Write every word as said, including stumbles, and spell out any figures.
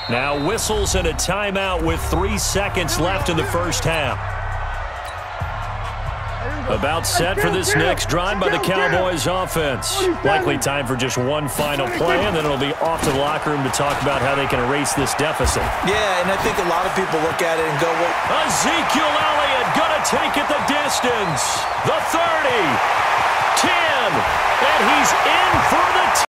Now whistles and a timeout with three seconds left in the first half. About set for this next drive by the Cowboys offense. Likely time for just one final play, and then it'll be off to the locker room to talk about how they can erase this deficit. Yeah, and I think a lot of people look at it and go, well, Ezekiel Elliott gonna take it the distance. The thirty, ten, and he's in for the